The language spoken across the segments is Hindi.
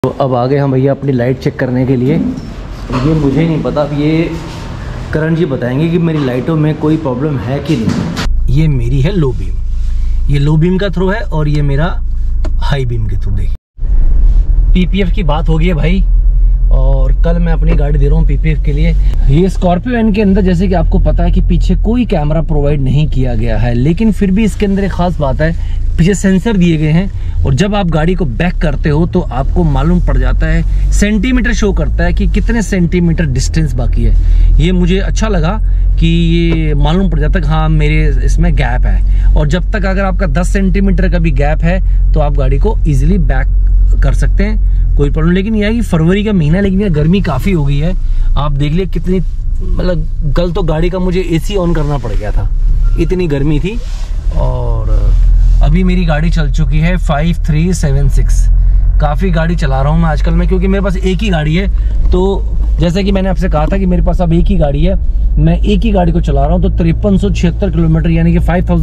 तो अब आ गए हम भैया अपनी लाइट चेक करने के लिए। ये मुझे नहीं पता, अब ये करण जी बताएंगे कि मेरी लाइटों में कोई प्रॉब्लम है कि नहीं। ये मेरी है लो बीम, ये लो बीम का थ्रो है और ये मेरा हाई बीम के थ्रू। देखिए पीपीएफ की बात हो गई है भाई, और कल मैं अपनी गाड़ी दे रहा हूँ पीपीएफ के लिए। ये स्कॉर्पियो एन के अंदर जैसे कि आपको पता है कि पीछे कोई कैमरा प्रोवाइड नहीं किया गया है, लेकिन फिर भी इसके अंदर एक खास बात है, पीछे सेंसर दिए गए हैं और जब आप गाड़ी को बैक करते हो तो आपको मालूम पड़ जाता है, सेंटीमीटर शो करता है कि कितने सेंटीमीटर डिस्टेंस बाकी है। ये मुझे अच्छा लगा कि ये मालूम पड़ जाता है कि हाँ मेरे इसमें गैप है, और जब तक अगर आपका 10 सेंटीमीटर का भी गैप है तो आप गाड़ी को ईजिली बैक कर सकते हैं, कोई प्रॉब्लम। लेकिन यह है कि फरवरी का महीना, लेकिन गर्मी काफ़ी हो गई है। आप देख लिए कितनी, मतलब कल तो गाड़ी का मुझे एसी ऑन करना पड़ गया था, इतनी गर्मी थी। और अभी मेरी गाड़ी चल चुकी है 5376। काफ़ी गाड़ी चला रहा हूँ मैं आजकल में, क्योंकि मेरे पास एक ही गाड़ी है। तो जैसे कि मैंने आपसे कहा था कि मेरे पास अब एक ही गाड़ी है, मैं एक ही गाड़ी को चला रहा हूँ। तो 5376 किलोमीटर यानी कि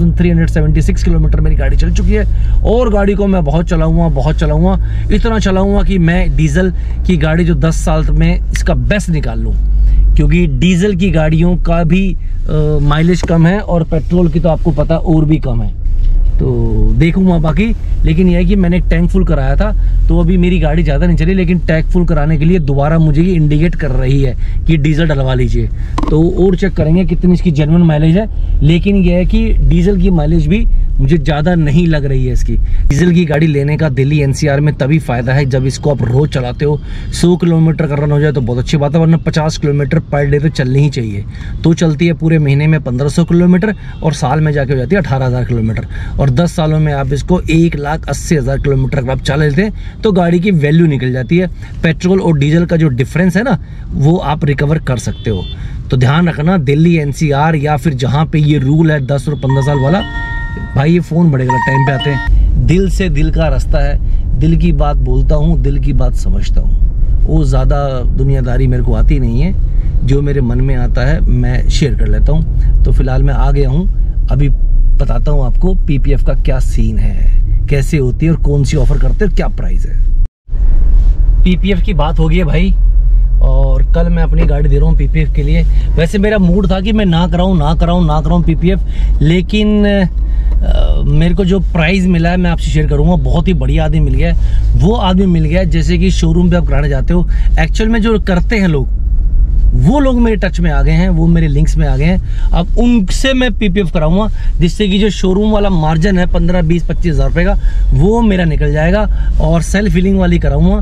5376 किलोमीटर मेरी गाड़ी चल चुकी है। और गाड़ी को मैं बहुत चलाऊँगा, इतना चलाऊँगा कि मैं डीजल की गाड़ी जो 10 साल में इसका बेस्ट निकाल लूँ, क्योंकि डीजल की गाड़ियों का भी माइलेज कम है और पेट्रोल की तो आपको पता और भी कम है। तो देखूंगा बाकी, लेकिन यह है कि मैंने एक टैंक फुल कराया था, तो अभी मेरी गाड़ी ज़्यादा नहीं चली, लेकिन टैंक फुल कराने के लिए दोबारा मुझे ये इंडिकेट कर रही है कि डीजल डलवा लीजिए। तो और चेक करेंगे कितनी इसकी जेन्युइन माइलेज है। लेकिन यह है कि डीजल की माइलेज भी मुझे ज़्यादा नहीं लग रही है इसकी। डीजल की गाड़ी लेने का दिल्ली एनसीआर में तभी फ़ायदा है जब इसको आप रोज़ चलाते हो। 100 किलोमीटर का रन हो जाए तो बहुत अच्छी बात है, वरना 50 किलोमीटर पर डे तो चलनी ही चाहिए। तो चलती है पूरे महीने में 1500 किलोमीटर और साल में जाके हो जाती है 18,000 किलोमीटर। और 10 सालों में आप इसको 1,80,000 किलोमीटर का आप चला लेते हैं तो गाड़ी की वैल्यू निकल जाती है। पेट्रोल और डीजल का जो डिफरेंस है ना, वो आप रिकवर कर सकते हो। तो ध्यान रखना, दिल्ली एनसीआर या फिर जहाँ पे ये रूल है 10 और 15 साल वाला, भाई ये फ़ोन बड़े गलत टाइम पे आते हैं। दिल से दिल का रास्ता है, दिल की बात बोलता हूँ, दिल की बात समझता हूँ। वो ज़्यादा दुनियादारी मेरे को आती नहीं है, जो मेरे मन में आता है मैं शेयर कर लेता हूँ। तो फिलहाल मैं आ गया हूँ, अभी बताता हूँ आपको पीपीएफ का क्या सीन है, कैसे होती है और कौन सी ऑफर करते हैं, क्या प्राइस है। पीपीएफ की बात हो गई है भाई, और कल मैं अपनी गाड़ी दे रहा हूँ पीपीएफ के लिए। वैसे मेरा मूड था कि मैं ना कराऊँ पीपीएफ, लेकिन मेरे को जो प्राइस मिला है मैं आपसे शेयर करूँगा। बहुत ही बढ़िया आदमी मिल गया है। वो आदमी मिल गया है जैसे कि शोरूम पे आप कराने जाते हो, एक्चुअल में जो करते हैं लोग, वो लोग मेरे टच में आ गए हैं, वो मेरे लिंक्स में आ गए हैं। अब उनसे मैं पीपीएफ कराऊंगा, जिससे कि जो शोरूम वाला मार्जिन है 15, 20, 25 हज़ार रुपये का, वो मेरा निकल जाएगा। और सेल्फ हीलिंग वाली कराऊंगा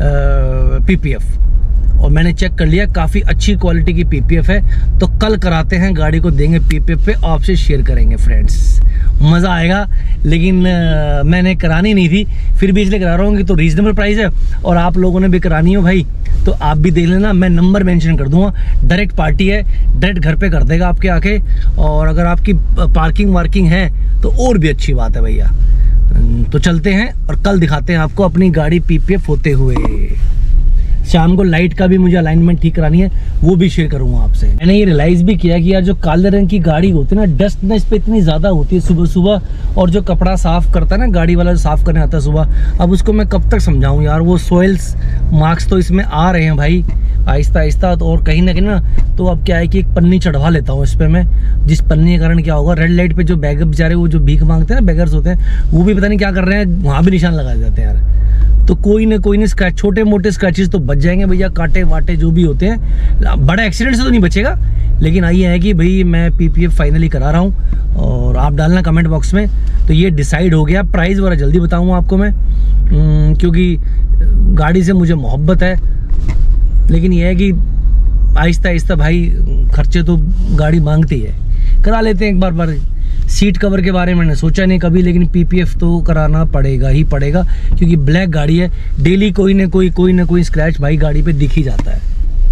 पीपीएफ। और मैंने चेक कर लिया, काफ़ी अच्छी क्वालिटी की पीपीएफ है। तो कल कराते हैं, गाड़ी को देंगे पीपीएफ पे, आपसे शेयर करेंगे फ्रेंड्स, मज़ा आएगा। लेकिन मैंने करानी नहीं थी, फिर भी इसलिए करा रहा हूँ कि तो रीजनेबल प्राइस है और आप लोगों ने भी करानी हो भाई तो आप भी देख लेना। मैं नंबर मेंशन कर दूंगा, डायरेक्ट पार्टी है, डायरेक्ट घर पे कर देगा आपके आके। और अगर आपकी पार्किंग वार्किंग है तो और भी अच्छी बात है भैया। तो चलते हैं और कल दिखाते हैं आपको अपनी गाड़ी पीपीएफ होते हुए। शाम को लाइट का भी मुझे अलाइनमेंट ठीक करानी है, वो भी शेयर करूंगा आपसे। मैंने ये रियलाइज भी किया कि यार जो काले रंग की गाड़ी होती है ना, डस्ट ना इस पे इतनी ज़्यादा होती है सुबह सुबह, और जो कपड़ा साफ़ करता है ना गाड़ी वाला, साफ़ करने आता है सुबह, अब उसको मैं कब तक समझाऊं यार। वो सोइल्स मार्क्स तो इसमें आ रहे हैं भाई आहिस्ता आहिस्ता। तो और कहीं ना कहीं ना, तो अब क्या है कि एक पन्नी चढ़वा लेता हूँ इस पर मैं, जिस पन्नी के कारण क्या होगा, रेड लाइट पे जो बैगर बेचारे वो जो भीख मांगते हैं ना, बेगर्स होते हैं, वो भी पता नहीं क्या कर रहे हैं, वहाँ भी निशान लगा जाते हैं यार। तो कोई ना स्क्रैच, छोटे मोटे स्क्रैचेस तो बच जाएंगे भैया, कांटे वाटे जो भी होते हैं। बड़ा एक्सीडेंट से तो नहीं बचेगा, लेकिन आइए है कि भाई मैं पीपीएफ फाइनली करा रहा हूँ। और आप डालना कमेंट बॉक्स में। तो ये डिसाइड हो गया, प्राइस वगैरह जल्दी बताऊँगा आपको मैं, क्योंकि गाड़ी से मुझे मोहब्बत है। लेकिन यह है कि आहिस्ता आहिस्ता भाई खर्चे तो गाड़ी मांगती है, करा लेते हैं एक बार। सीट कवर के बारे में मैंने सोचा नहीं कभी, लेकिन पीपीएफ तो कराना पड़ेगा ही पड़ेगा, क्योंकि ब्लैक गाड़ी है, डेली कोई ना कोई स्क्रैच भाई गाड़ी पे दिख ही जाता है।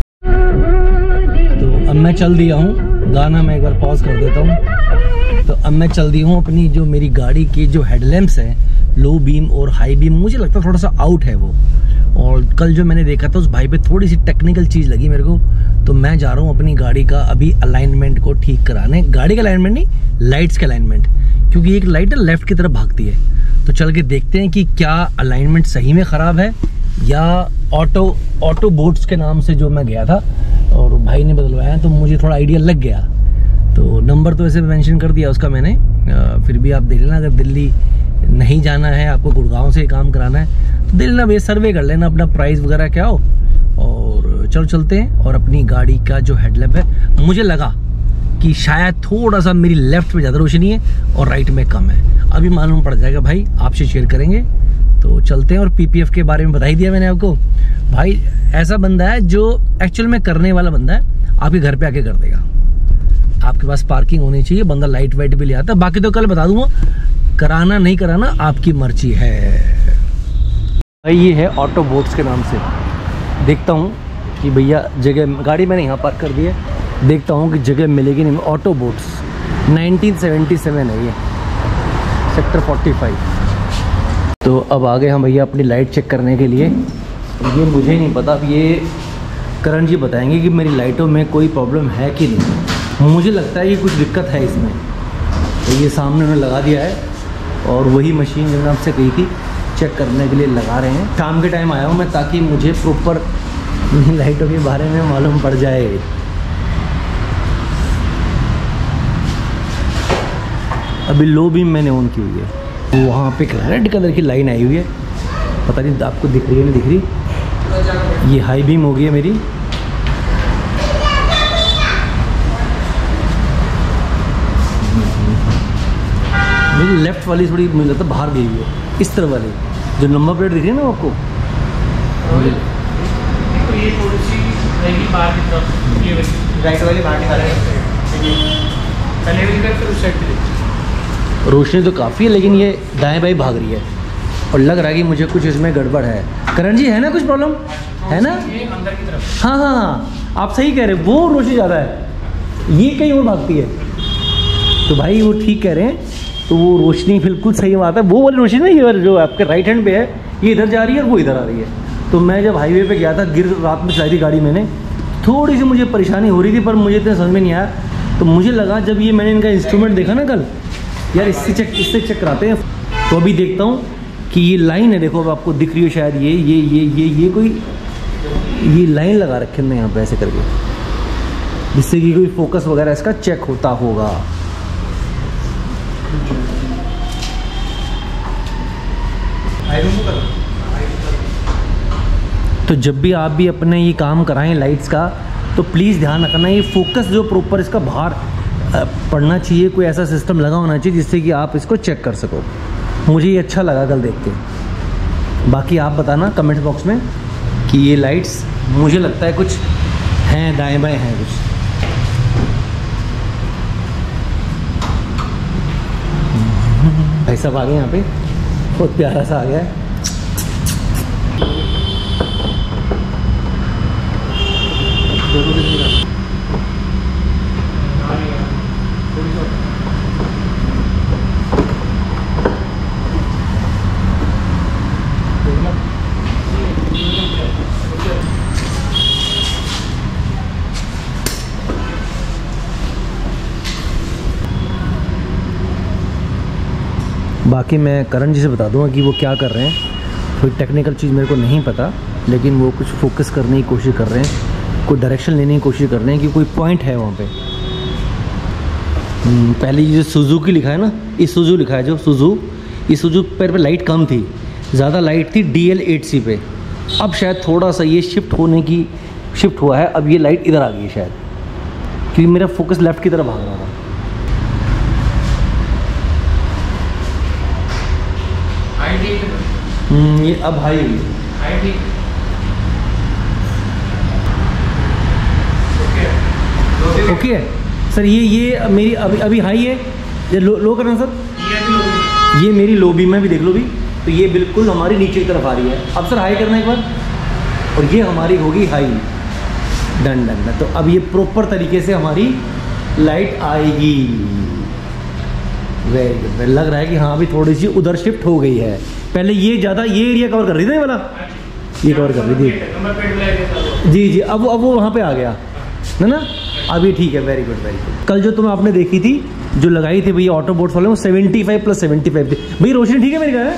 तो अब मैं चल दिया हूँ, गाना मैं एक बार पॉज कर देता हूँ। तो अब मैं चल दी हूँ अपनी जो मेरी गाड़ी की जो हेडलैम्प्स हैं, लो बीम और हाई बीम, मुझे लगता है थोड़ा सा आउट है वो। और कल जो मैंने देखा था उस भाई पे थोड़ी सी टेक्निकल चीज़ लगी मेरे को। तो मैं जा रहा हूँ अपनी गाड़ी का अभी अलाइनमेंट को ठीक कराने। गाड़ी का अलाइनमेंट नहीं, लाइट्स का अलाइनमेंट, क्योंकि एक लाइट लेफ्ट की तरफ भागती है। तो चल के देखते हैं कि क्या अलाइनमेंट सही में ख़राब है या ऑटो बोट्स के नाम से जो मैं गया था और भाई ने बदलवाया, तो मुझे थोड़ा आइडिया लग गया। तो नंबर तो वैसे मेंशन कर दिया उसका मैंने, फिर भी आप देख लेना। अगर दिल्ली नहीं जाना है, आपको गुड़गांव से काम कराना है तो देख लेना भैया, सर्वे कर लेना अपना प्राइस वगैरह क्या हो, और चलो चलते हैं। और अपनी गाड़ी का जो हेडलैम्प है, मुझे लगा कि शायद थोड़ा सा मेरी लेफ्ट में ज़्यादा रोशनी है और राइट में कम है। अभी मालूम पड़ जाएगा भाई, आपसे शेयर करेंगे। तो चलते हैं। और पीपीएफ के बारे में बता ही दिया मैंने आपको। भाई ऐसा बंदा है जो एक्चुअल में करने वाला बंदा है, आपके घर पे आके कर देगा। आपके पास पार्किंग होनी चाहिए, बंदा लाइट वाइट भी ले आता है। बाकी तो कल बता दूंगा, कराना नहीं कराना आपकी मर्जी है। भाई ये है ऑटो बोट्स के नाम से। देखता हूँ कि भैया जगह, गाड़ी मैंने यहाँ पार्क कर दी है, देखता हूँ कि जगह मिलेगी नहीं। ऑटो बोट्स 1977 है ये, सेक्टर 45। तो अब आ गए हम भैया अपनी लाइट चेक करने के लिए। ये मुझे नहीं पता, अब ये करण जी बताएंगे कि मेरी लाइटों में कोई प्रॉब्लम है कि नहीं। मुझे लगता है कि कुछ दिक्कत है इसमें। तो ये सामने उन्होंने लगा दिया है, और वही मशीन जो मैंने आपसे कही थी चेक करने के लिए लगा रहे हैं। शाम के टाइम आया हूँ मैं, ताकि मुझे प्रॉपर लाइटों के बारे में मालूम पड़ जाए। अभी लो बीम मैंने ऑन की हुई है, तो वहाँ पे एक रेड कलर की लाइन आई हुई है, पता नहीं आपको दिख रही है नहीं दिख रही। ये हाई बीम हो गई है मेरी। मेरी लेफ्ट वाली थोड़ी मुझे लगता है बाहर गई हुई है, इस तरफ वाली जो नंबर प्लेट दिख रही है ना आपको, तो ये थोड़ी सी रहेगी बाहर की तरफ, ये राइट वाली बाहर निकाल पहले भी कर, फिर उस साइड पे रोशनी तो काफ़ी है, लेकिन ये दाएं बाएं भाग रही है और लग रहा है कि मुझे कुछ इसमें गड़बड़ है। करण जी है ना कुछ प्रॉब्लम है ना? ये अंदर की तरफ। हाँ हाँ हाँ, आप सही कह रहे हैं, वो रोशनी ज़्यादा है, ये कहीं और भागती है। तो भाई वो ठीक कह रहे हैं, तो वो रोशनी बिल्कुल सही बात है। वो वाली रोशनी ना, ये जो आपके राइट हैंड पे है, ये इधर जा रही है और वो इधर आ रही है। तो मैं जब हाईवे पे गया था, रात में चलाई थी गाड़ी मैंने, थोड़ी सी मुझे परेशानी हो रही थी, पर मुझे इतना समझ में नहीं आया। तो मुझे लगा जब ये मैंने इनका इंस्ट्रूमेंट देखा ना कल, यार इससे चेक कराते हैं। तो अभी देखता हूँ कि ये लाइन है, देखो अब आपको दिख रही है शायद, ये कोई ये लाइन लगा रखे हैं यहाँ पे ऐसे करके, जिससे कि कोई फोकस वगैरह इसका चेक होता होगा। तो जब भी आप भी अपने ये काम कराएं लाइट्स का, तो प्लीज़ ध्यान रखना ये फोकस जो प्रॉपर इसका बाहर पड़ना चाहिए। कोई ऐसा सिस्टम लगा होना चाहिए जिससे कि आप इसको चेक कर सको। मुझे ये अच्छा लगा कल देख के। बाकी आप बताना कमेंट बॉक्स में कि ये लाइट्स, मुझे लगता है कुछ हैं दाएं बाएं हैं कुछ। भाई साहब आ गए यहाँ पे, बहुत प्यारा सा आ गया है। बाकी मैं करण जी से बता दूंगा कि वो क्या कर रहे हैं। कोई टेक्निकल चीज़ मेरे को नहीं पता, लेकिन वो कुछ फोकस करने की कोशिश कर रहे हैं, कोई डायरेक्शन लेने की कोशिश कर रहे हैं कि कोई पॉइंट है वहाँ पे। पहले ये जो सुजुकी लिखा है ना, इसुजू लिखा है जो सुजू, इसुजू पर लाइट कम थी, ज़्यादा लाइट थी DL8C पे। अब शायद थोड़ा सा ये शिफ्ट हुआ है, अब ये लाइट इधर आ गई है शायद, क्योंकि मेरा फोकस लेफ़्ट की तरफ भाग रहा था। ये अब हाई ओके सर। ये मेरी अभी हाई है, ये लो करना सर। ये मेरी लो बीम में भी देख लो भी, तो ये बिल्कुल हमारी नीचे की तरफ आ रही है। अब सर हाई करना एक बार, और ये हमारी होगी हाई। डन। तो अब ये प्रॉपर तरीके से हमारी लाइट आएगी। Very good. लग रहा है कि हाँ अभी थोड़ी सी उधर शिफ्ट हो गई है। पहले ये ज़्यादा ये एरिया कवर कर रही थी वाला, ये कवर कर रही थी जी। अब वो वहाँ पे आ गया ना। अब ये ठीक है। Very good. कल जो तुम आपने देखी थी, जो लगाई थी भैया ऑटो बोट्स वाले, वो 75 + 75 थी। भैया रोशनी ठीक है मेरी?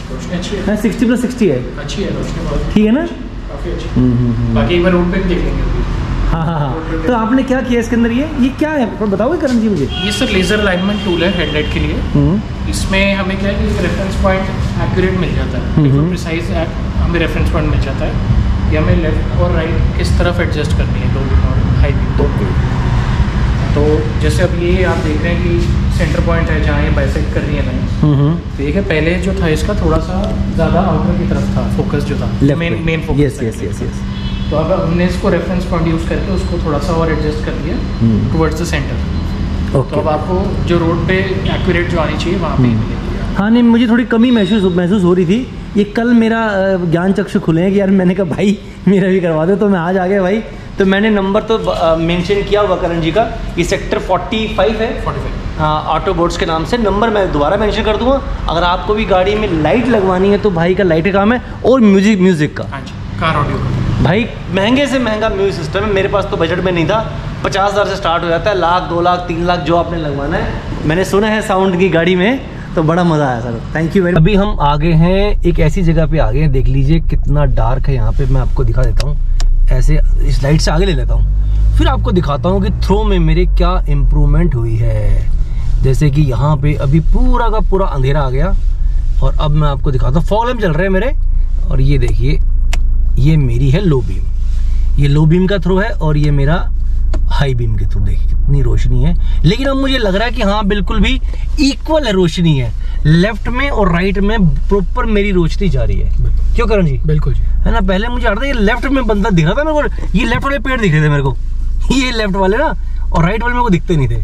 रोशनी अच्छी है, 60+60 है, अच्छी है रोशनी, बहुत ठीक है ना? काफ़ी अच्छी। बाकी एक बार रोड पे भी देख लेंगे अभी। हाँ हाँ हाँ। तो आपने क्या किया इसके अंदर? ये क्या है बताओगे करण जी मुझे? ये सर लेज़र अलाइनमेंट टूल है हेडलाइट के लिए। इसमें हमें क्या है कि रेफरेंस पॉइंट एक्यूरेट मिल जाता है, प्रिसाइज हमें रेफरेंस पॉइंट मिल जाता है कि हमें लेफ्ट और राइट किस तरफ एडजस्ट करनी है लो बीम और हाई बीम। तो जैसे अब ये आप देख रहे हैं कि सेंटर पॉइंट है जहाँ ये बाइसेक्ट कर रही है लाइन। तो ये पहले जो था इसका थोड़ा सा ज़्यादा आउटर की तरफ था, फोकस जो था मेन फोकस। यस। तो अब हमने इसको रेफरेंस पॉइंट यूज़ करके उसको थोड़ा सा और एडजस्ट कर दिया टुवर्ड्स द सेंटर। तो अब आपको जो रोड पे एक्यूरेट जो आनी चाहिए वहाँ पे मिलेगी। हाँ नहीं, मुझे थोड़ी कमी महसूस हो रही थी। ये कल मेरा ज्ञान चक्षु खुले हैं कि यार मैंने कहा भाई मेरा भी करवा दो, तो मैं आज आ गया भाई। तो मैंने नंबर तो मेंशन किया हुआ करण जी का, ये सेक्टर 45 है, 45 हाँ, ऑटो बोर्ड्स के नाम से। नंबर मैं दोबारा मेंशन कर दूंगा। अगर आपको भी गाड़ी में लाइट लगवानी है तो भाई का लाइट का काम है, और म्यूजिक का। हाँ जी, कार ऑडियो भाई महंगे से महंगा म्यूजिक सिस्टम है। मेरे पास तो बजट में नहीं था, 50,000 से स्टार्ट हो जाता है, 1 लाख 2 लाख 3 लाख जो आपने लगवाना है। मैंने सुना है साउंड की गाड़ी में, तो बड़ा मज़ा आया सर, थैंक यू वेरी। अभी हम आगे हैं, एक ऐसी जगह पे आ गए हैं, देख लीजिए कितना डार्क है यहाँ पे। मैं आपको दिखा देता हूँ, ऐसे इस लाइट से आगे ले लेता हूँ, फिर आपको दिखाता हूँ कि थ्रो में मेरे क्या इम्प्रूवमेंट हुई है। जैसे कि यहाँ पे अभी पूरा का पूरा अंधेरा आ गया, और अब मैं आपको दिखाता हूँ, फॉग लैंप चल रहे हैं मेरे। और ये देखिए, ये मेरी है लो बीम, ये लो बीम का थ्रो है, और ये मेरा हाई बीम के थ्रू। देखिए कितनी रोशनी है, लेकिन अब मुझे लग रहा है कि हाँ बिल्कुल भी इक्वल है रोशनी है, लेफ्ट में और राइट में प्रॉपर मेरी रोशनी जा रही है। क्यों करण जी? बिल्कुल जी, है ना। पहले मुझे आता था ये लेफ्ट में बंदा दिख रहा था मेरे को, ये लेफ्ट वाले पेड़ दिख रहे थे मेरे को, ये लेफ्ट वाले ना, और राइट वाले मेरे को दिखते नहीं थे।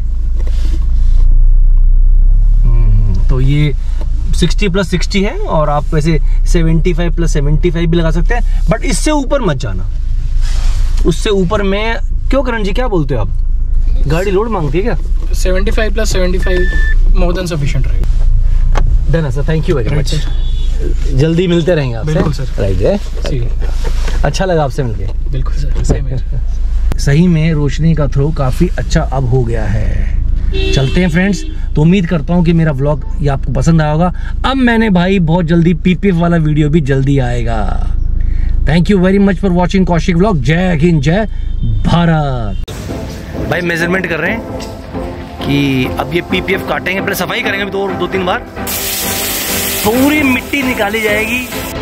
तो ये 60+60 है, और आप वैसे 75+75 भी लगा सकते हैं, बट इससे ऊपर मत जाना, उससे ऊपर में। क्यों करण जी, क्या बोलते हो आप? गाड़ी लोड मांगती है क्या? 75+75 मोर देन सफिशिएंट रहेगा। डन है sir, thank you very much. जल्दी मिलते रहेंगे आपसे। बिल्कुल सर, राइट है। अच्छा लगा आपसे मिलके। बिल्कुल सर, सेम है। सही में रोशनी का थ्रो काफ़ी अच्छा अब हो गया है। चलते हैं फ्रेंड्स, तो उम्मीद करता हूँ कि मेरा व्लॉग ये आपको पसंद आया होगा। अब मैंने भाई बहुत जल्दी PPF वाला वीडियो भी जल्दी आएगा। Thank you very much for watching Kaushik vlog. जय हिंद, जय भारत। भाई मेजरमेंट कर रहे हैं कि अब ये PPF काटेंगे, पहले सफाई करेंगे अभी 2-3 बार, पूरी मिट्टी निकाली जाएगी।